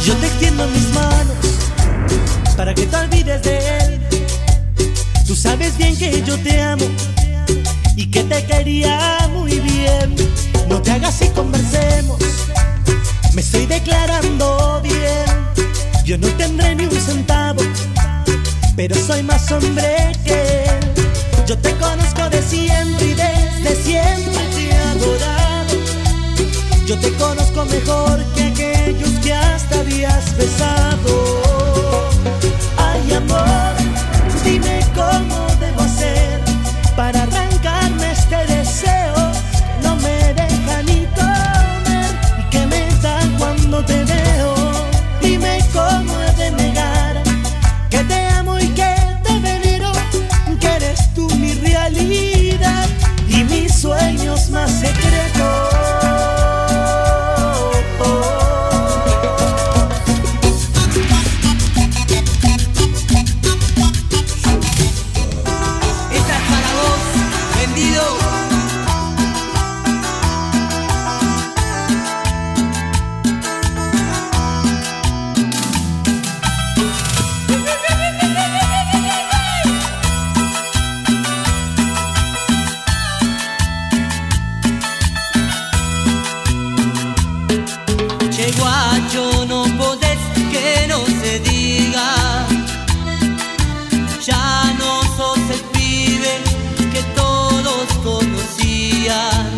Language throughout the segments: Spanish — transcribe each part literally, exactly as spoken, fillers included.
Yo te extiendo mis manos para que te olvides de él. Tú sabes bien que yo te amo y que te quería muy bien. No te hagas y conversemos, me estoy declarando bien. Yo no tendré ni un centavo, pero soy más hombre que él. Yo te conozco de siempre y desde siempre te he adorado. Yo te conozco mejor que aquellos que hasta habías besado. Ay, amor, dime cómo debo hacer para arrancarme este deseo que no me deja ni comer y que me da cuando te veo. Dime cómo he de negar que te amo y que te venero, que eres tú mi realidad y mis sueños más secretos. Guacho, no podés que no se diga, ya no sos el pibe que todos conocían.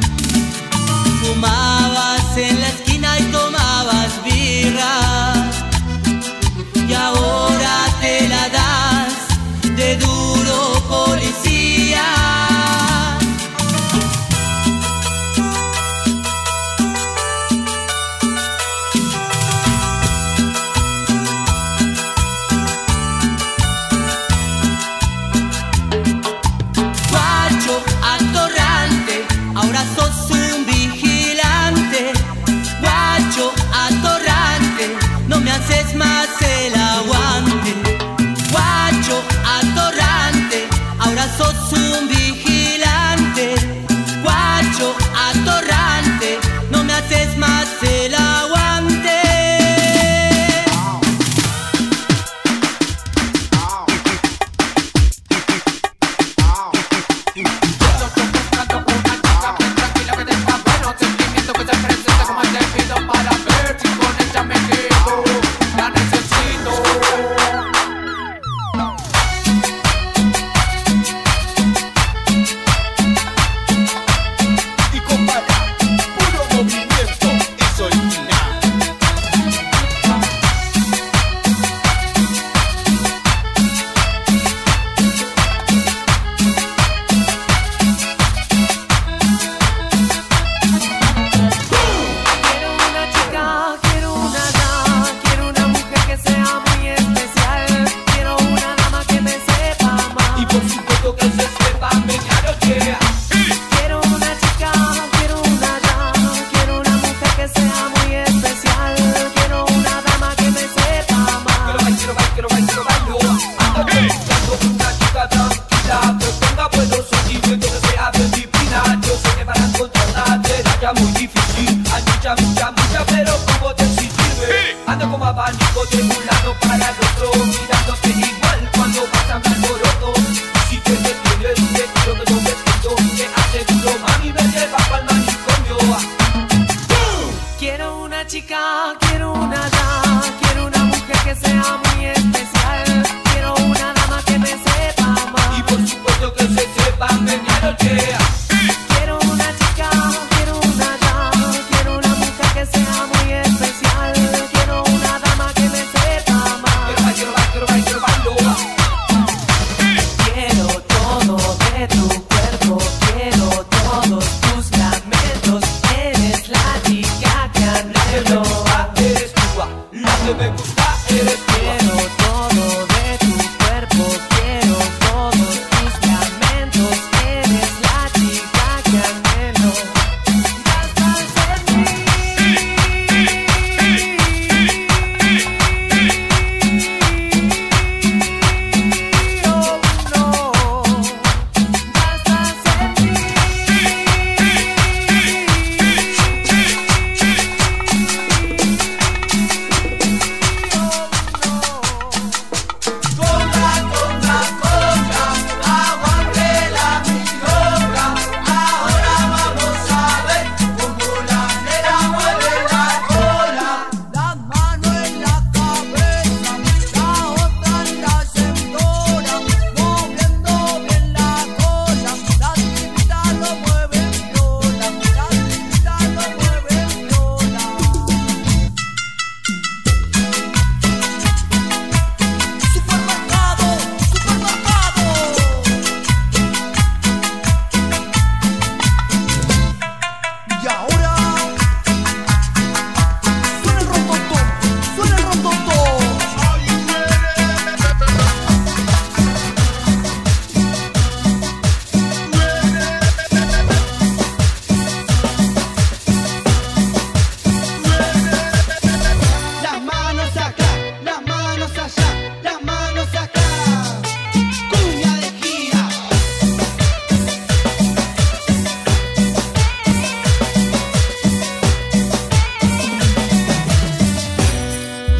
Fumabas en la esquina y tomabas birra, y ahora te la das de duro policía. Ahora sos un vigilante, guacho atorrante, no me haces más el aguante. Guacho atorrante, ahora sos un vigilante, guacho atorrante, no me haces más el aguante. Muy difícil, hay mucha, mucha, mucha, pero como te sirve. Ando como abanico de un lado para el otro, mirándote igual cuando vas a andar roto. Si te detienes, te tiro que yo me siento, te aseguro, mami, me lleva pa'l manicomio. Quiero una chica, quiero una dama, quiero una mujer que sea muy especial. Quiero una dama que me sepa amar y por supuesto que se sepa menear, yeah. Quiero una chica, quiero una dama, quiero una mujer que sea muy especial. Quiero una dama que me sepa amar. Quiero bailar, quiero bailar, quiero bailar. Quiero todo de tu cuerpo, quiero todos tus lamentos. Eres la chica que anhelo. Eres tú, la que me gusta, eres tú. Quiero todo de tu cuerpo, quiero todos tus lamentos. Eres la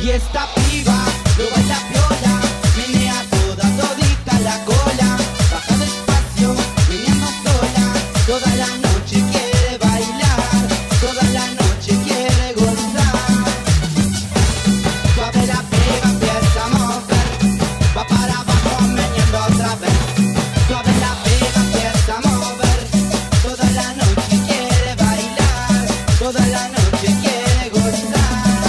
Y esta piba lo baila piola, menea toda todita la cola, baja despacio, meneando sola, toda la noche quiere bailar, toda la noche quiere gozar. Suave la piba empieza a mover, va para abajo meneando otra vez. Suave la piba empieza a mover, toda la noche quiere bailar, toda la noche quiere gozar.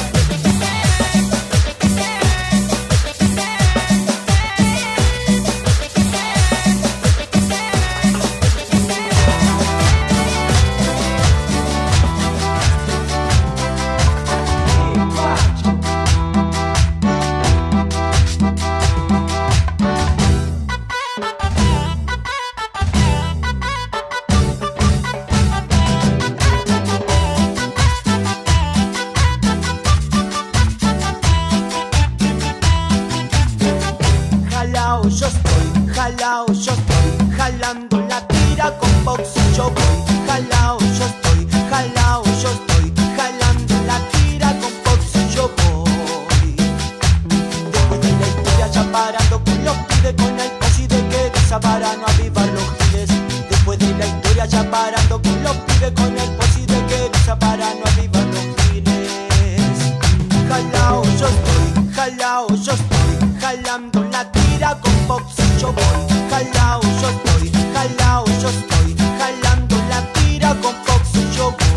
Jalao yo estoy, jalao yo estoy, jalando la tira con box y yo voy. Jalao yo estoy, jalao yo estoy, jalando la tira con box y yo voy. Después de la historia ya parando con los pibes con el posi de que para no avivar los giles. Después de la historia ya parando con los pibes con el posi de que para no avivar los giles. Jalao yo estoy, jalao yo estoy, jalando la tira con box y yo voy. Jalao yo estoy, jalao yo estoy, jalando la tira con box y yo voy.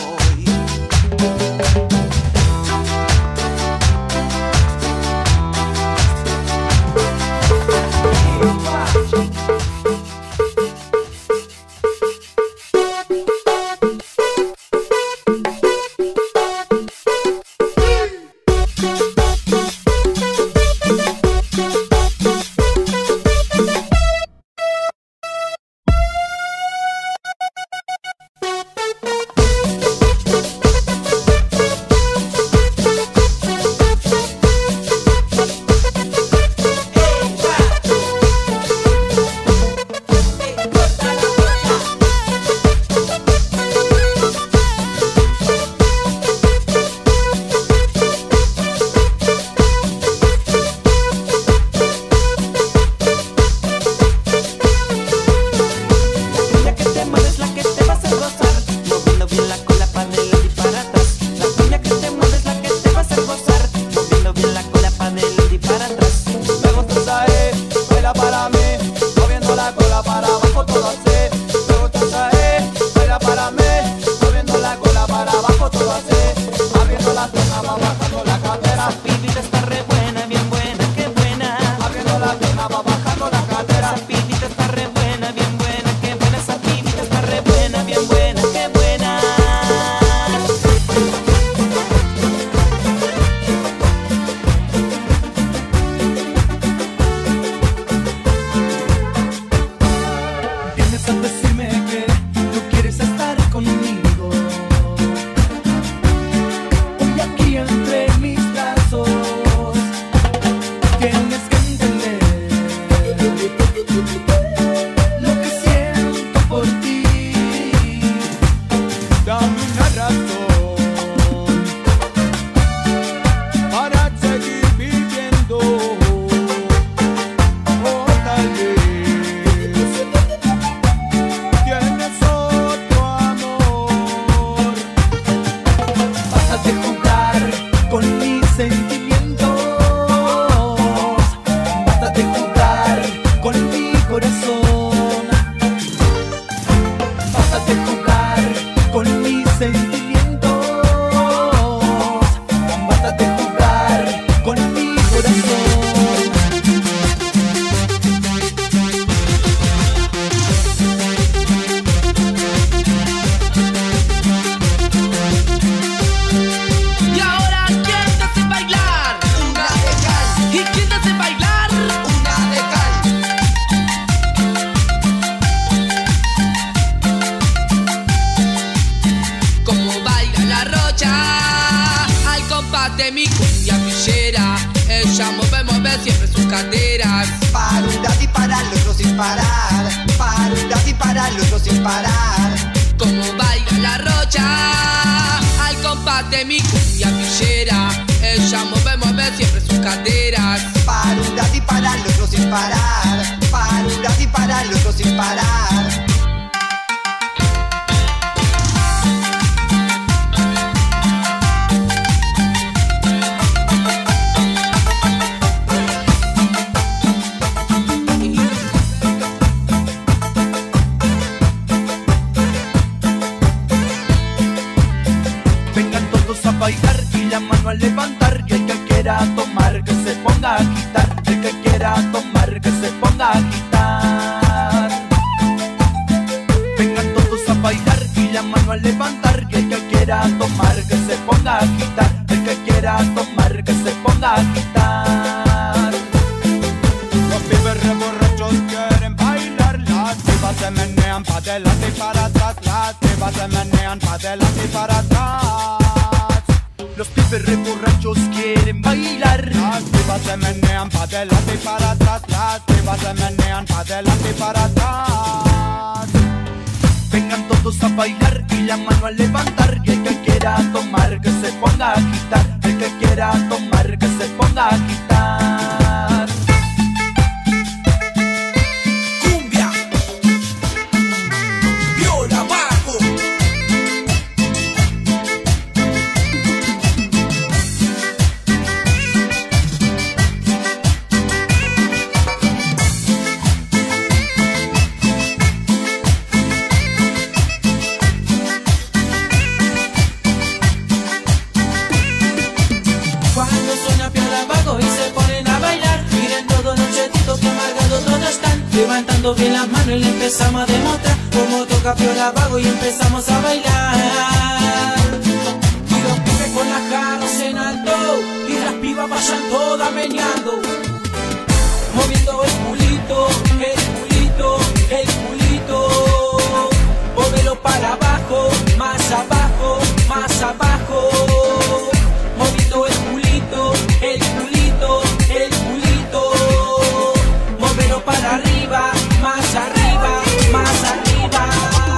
de mi cumbia villera. Ella mueve, mueve siempre sus caderas. Para un daddy, para el otro sin parar. Para un daddy, para el otro sin parar. Como baila la rocha al compás de mi cumbia villera. Ella mueve, mueve caderas. Para un lado y para el otro sin parar. Para un lado y para el otro sin parar. Vengan todos a bailar y la mano a levantar. Y el que quiera tomar que se ponga a agitar. El que quiera tomar que se ponga a agitar. Vengan todos a bailar y la mano a levantar. Y el que quiera tomar que se ponga a agitar. El que quiera tomar que se ponga a agitar. Los pibes re borrachos quieren bailar. Las pibas se menean pa' delante y para atrás. Las pibas se menean pa' delante y para atrás. Los pibes re borrachos quieren bailar. Las pibas se menean pa' delante y para atrás. Las pibas se menean pa' delante y para atrás. Vengan todos a bailar y la mano a levantar. Y el que quiera tomar que se ponga a agitar. El que quiera tomar que se ponga a agitar. Cumbia, viola bajo. Cuando suena piola vago y se ponen a bailar, miren todos los chetitos que amargados todos están, levantando bien las manos y le empezamos a demostrar cómo toca piola vago y empezamos a bailar. Y los pibes con las jarras en alto y las pibas vayan todas meneando, moviendo el culito, el culito, el culito. Móvelo para abajo, más abajo, más abajo. Moviendo el culito, el culito, el culito. Móvelo para arriba, más arriba, más arriba.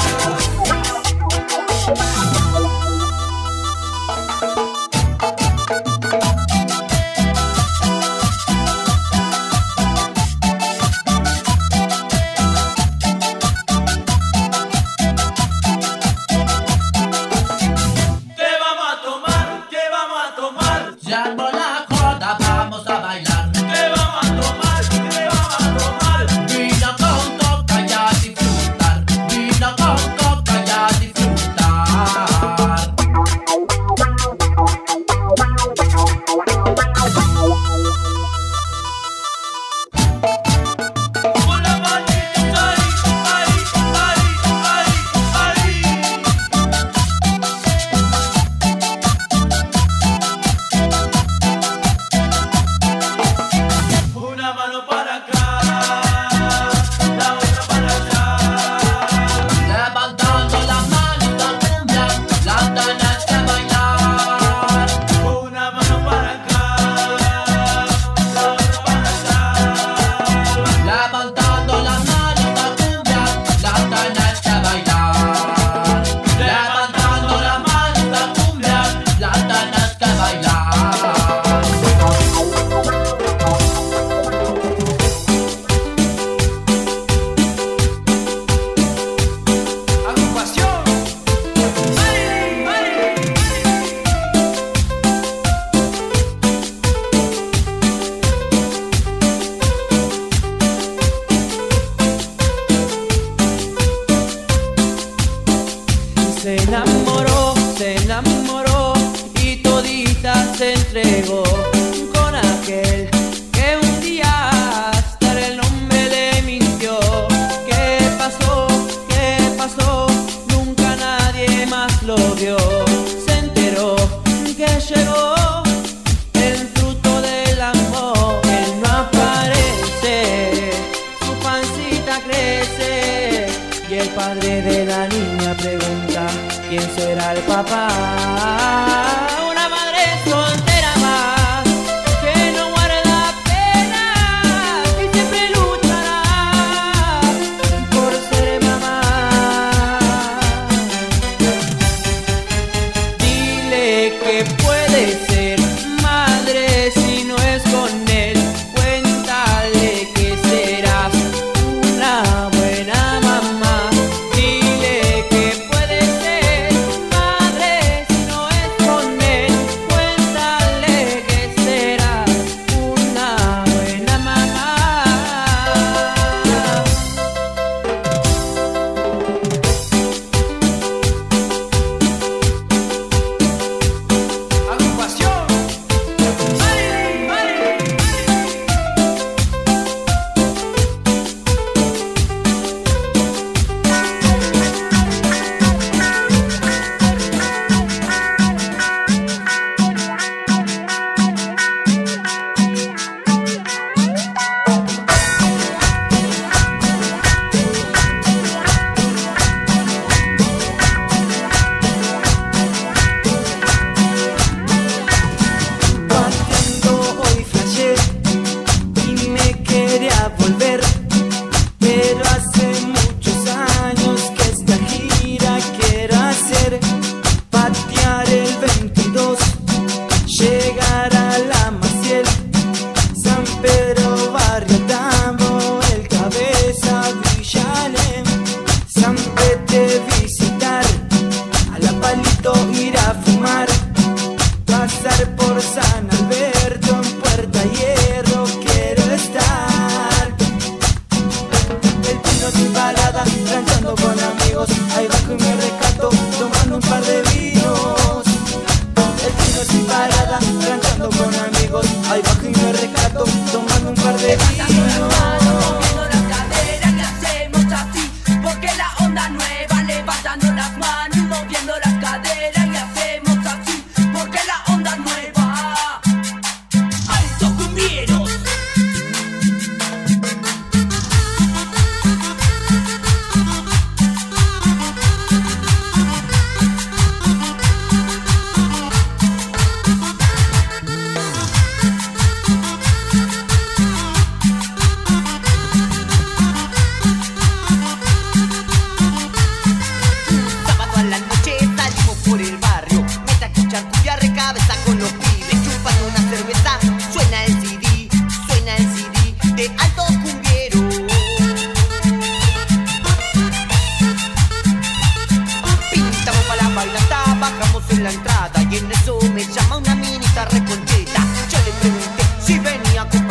¿Qué vamos a tomar? ¿Qué vamos a tomar? Ya no la joda, vamos a bailar. ¿Qué vamos a tomar? ¿Qué vamos a tomar? Vino con coca y a disfrutar. Vino con coca y a disfrutar. Con la manita, ay, ay, ay, ay, ay. Una mano para acá, la otra para allá. Levantando las manos la cumbia, la tenés que bailar. Una mano para acá, la otra para allá. Levantando las manos la cumbia, la tenés que bailar. Levantando las manos la cumbia, la tenés que bailar. Agrupación. ¡Ay, ay! Se enamoró, se enamoró y todita se entregó con aquel que un día hasta el nombre le mintió. ¿Qué pasó? ¿Qué pasó? Nunca nadie más lo vio. Se enteró que llegó el fruto del amor. Él no aparece, su pancita crece y el padre de la niña pregunta quién será el papá. Una madre soltera más que no guarda pena y siempre luchará por ser mamá. Dile que puede ser madre si no es con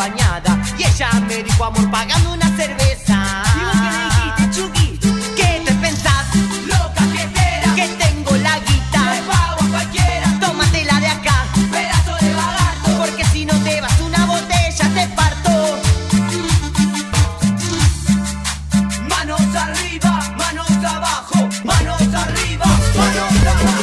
acompañada. Y ella me dijo, amor, pagando una cerveza. ¿Y vos qué le dijiste, Chucky? ¿Qué te pensás? Loca fiestera, Que tengo la guita. te pago a cualquiera, Tómatela de acá, pedazo de lagarto. porque si no te vas una botella te parto. Manos arriba, manos abajo, manos arriba, manos abajo.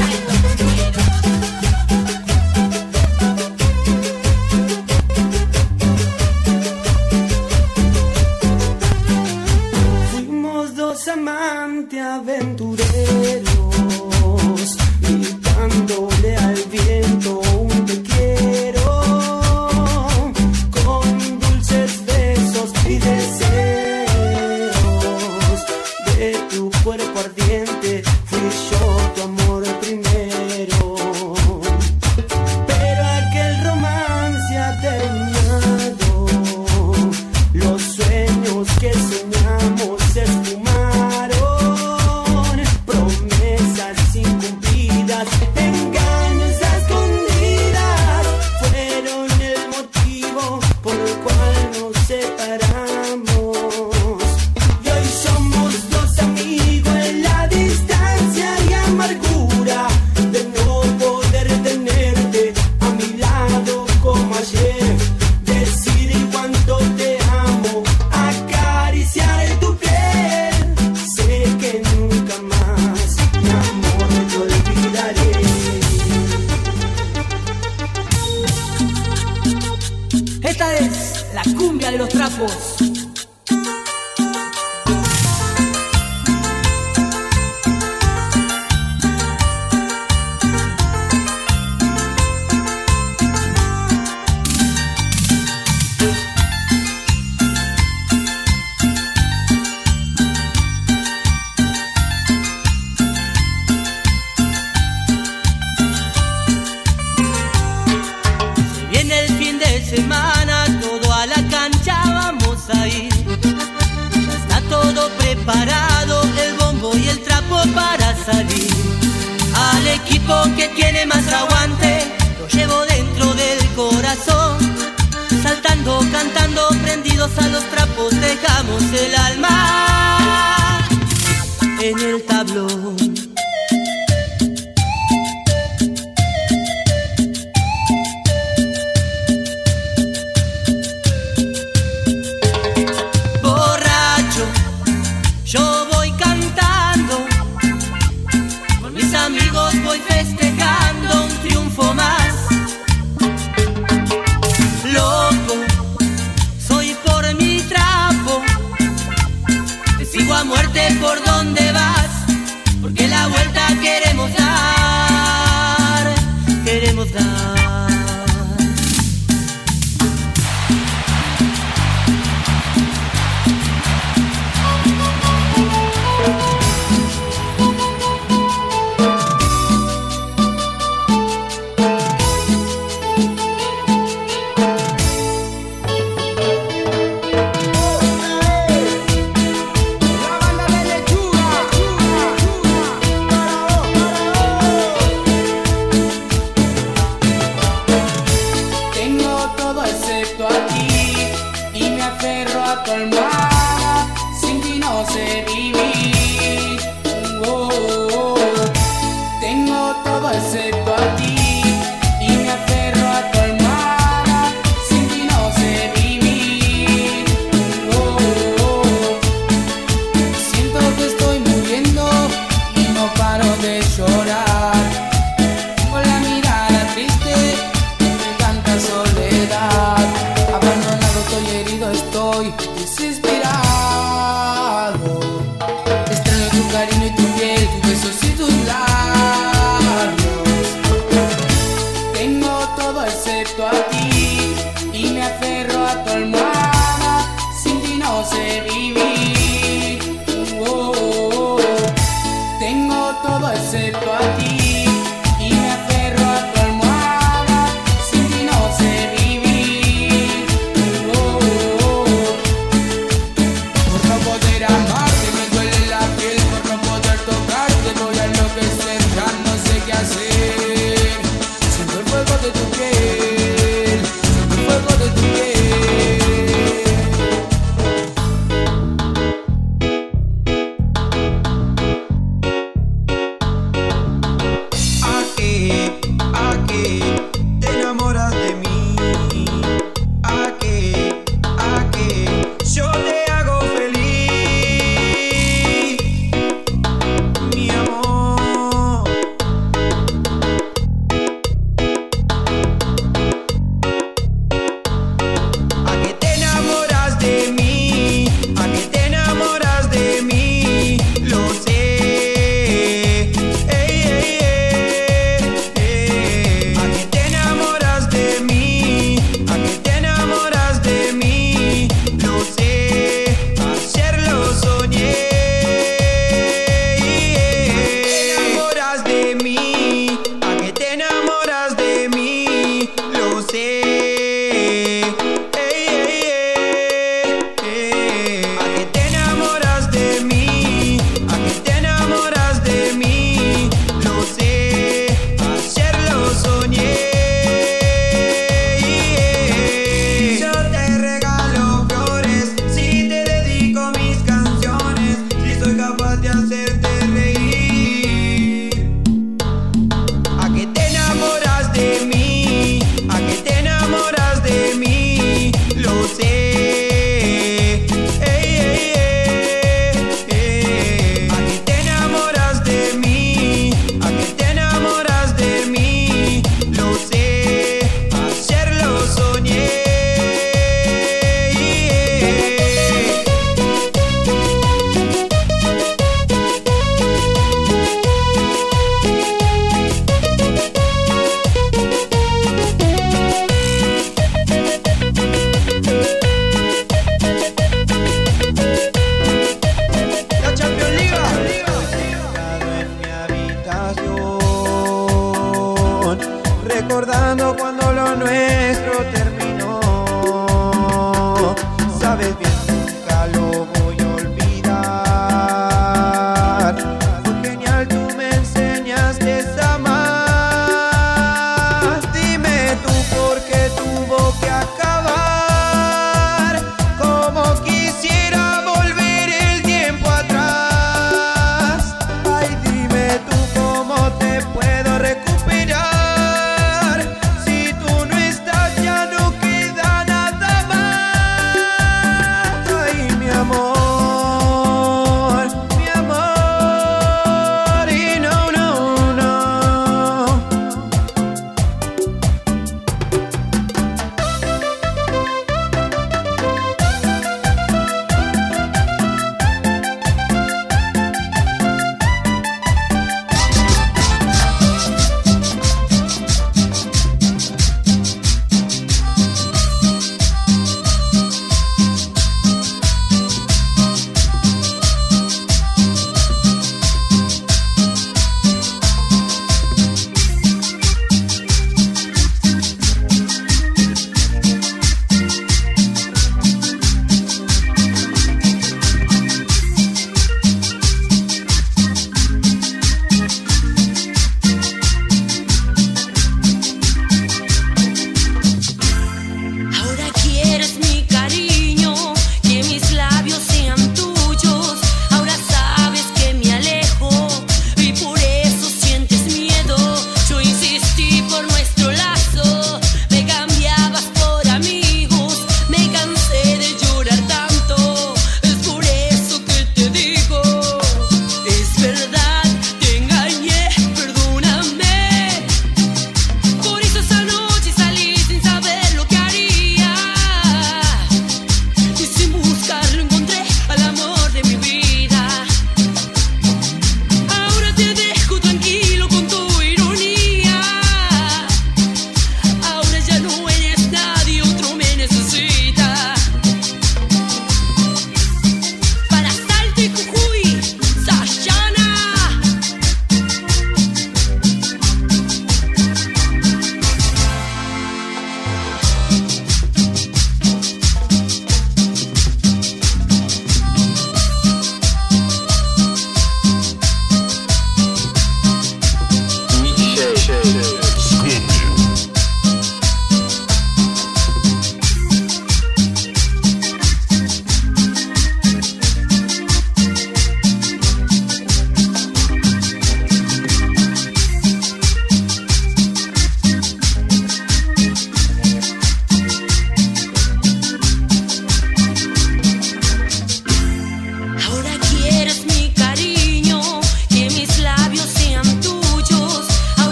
Fuimos dos amantes aventureros, gritándole al viento un te quiero, con dulces besos y deseos de tu cuerpo ardiente. Fui yo tu amor primero, pero aquel romance ha terminado. Los sueños que soñamos se esfumaron, promesas incumplidas, engaños a escondidas, fueron el motivo por el cual nos separamos. Y hoy somos dos amigos en la distancia y amargura de no poder tenerte a mi lado como ayer. Decir cuánto te amo, acariciar tu piel. Sé que nunca más, mi amor, te olvidaré. Esta es la cumbia de los trapos. Viene el fin de semana, todo a la cancha vamos a ir. Ya está todo preparado, el bombo y el trapo para salir. Al equipo que tiene más aguante, lo llevo dentro del corazón. Saltando, cantando, prendidos a los trapos, dejamos el alma en el tablón. Borracho, yo voy cantando, con mis amigos voy festejando un triunfo más. Loco, soy por mi trapo, te sigo a muerte por donde vas, porque la vuelta queremos dar, queremos dar. Tengo todo excepto a ti y me aferro a tu almohada, sin ti no sé vivir. Oh, oh, oh. Tengo todo excepto a ti y me aferro a tu almohada, sin ti no sé vivir. Oh, oh, oh. Siento que estoy muriendo y no paro de llorar. Tengo la mirada triste de tanta soledad. Abandonado estoy, herido estoy, desesperado. Extraño tu cariño y tu piel, tus besos y tus labios. Tengo todo excepto a ti y me aferro a tu almohada.